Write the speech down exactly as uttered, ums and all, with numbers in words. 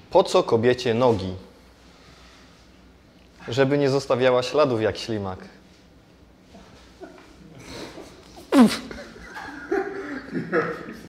Po co kobiecie nogi? Żeby nie zostawiała śladów jak ślimak.